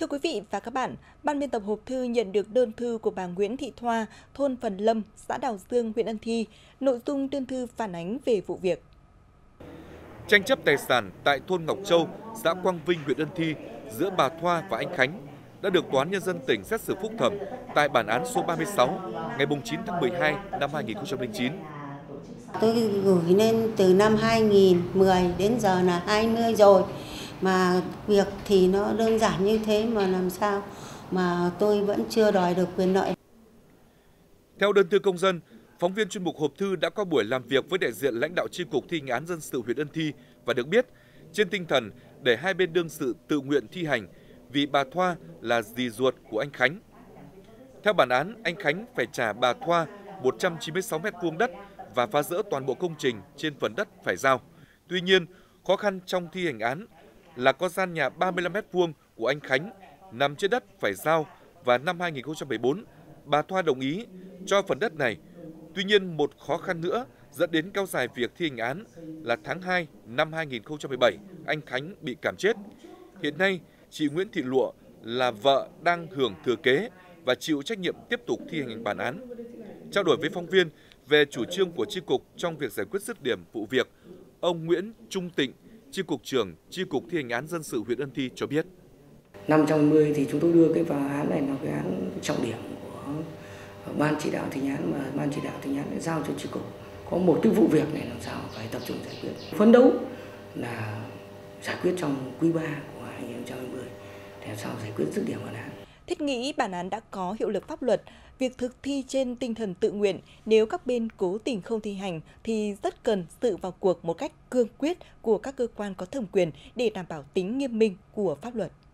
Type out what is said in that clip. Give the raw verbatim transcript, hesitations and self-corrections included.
Thưa quý vị và các bạn, Ban biên tập hộp thư nhận được đơn thư của bà Nguyễn Thị Thoa, thôn Phần Lâm, xã Đào Dương, huyện Ân Thi. Nội dung đơn thư phản ánh về vụ việc. Tranh chấp tài sản tại thôn Ngọc Châu, xã Quang Vinh, huyện Ân Thi giữa bà Thoa và anh Khánh đã được Tòa án Nhân dân tỉnh xét xử phúc thẩm tại bản án số ba mươi sáu ngày chín tháng mười hai năm hai nghìn không trăm lẻ chín. Tôi gửi lên từ năm hai nghìn không trăm mười đến giờ là hai mươi rồi. Mà việc thì nó đơn giản như thế mà làm sao mà tôi vẫn chưa đòi được quyền lợi. Theo đơn thư công dân, phóng viên chuyên mục hộp thư đã có buổi làm việc với đại diện lãnh đạo chi cục thi hành án dân sự huyện Ân Thi và được biết, trên tinh thần để hai bên đương sự tự nguyện thi hành vì bà Thoa là dì ruột của anh Khánh. Theo bản án, anh Khánh phải trả bà Thoa một trăm chín mươi sáu mét vuông đất và phá rỡ toàn bộ công trình trên phần đất phải giao. Tuy nhiên, khó khăn trong thi hành án là có gian nhà ba mươi lăm mét vuông của anh Khánh nằm trên đất phải giao và năm hai nghìn không trăm mười bốn, bà Thoa đồng ý cho phần đất này. Tuy nhiên, một khó khăn nữa dẫn đến kéo dài việc thi hành án là tháng hai năm hai nghìn không trăm mười bảy, anh Khánh bị cảm chết. Hiện nay, chị Nguyễn Thị Lụa là vợ đang hưởng thừa kế và chịu trách nhiệm tiếp tục thi hành bản án. Trao đổi với phóng viên về chủ trương của chi cục trong việc giải quyết dứt điểm vụ việc, ông Nguyễn Trung Tịnh, chi cục trưởng chi cục thi hành án dân sự huyện Ân Thi cho biết. Năm trong mười thì chúng tôi đưa cái vào án này là cái án trọng điểm của ban chỉ đạo thi hành án, mà ban chỉ đạo thi hành án đã giao cho chi cục có một cái vụ việc này làm sao phải tập trung giải quyết, phấn đấu là giải quyết trong quý ba của hai nghìn không trăm hai mươi để làm sao giải quyết dứt điểm bản án. Thiết nghĩ bản án đã có hiệu lực pháp luật, việc thực thi trên tinh thần tự nguyện, nếu các bên cố tình không thi hành thì rất cần sự vào cuộc một cách cương quyết của các cơ quan có thẩm quyền để đảm bảo tính nghiêm minh của pháp luật.